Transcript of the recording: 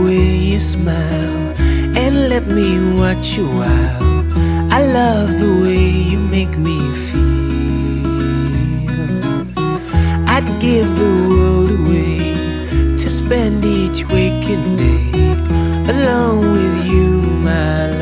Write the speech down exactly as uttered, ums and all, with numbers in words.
way you smile and let me watch you while. I love the way you make me feel. I'd give the world away to spend each waking day alone with you, my love.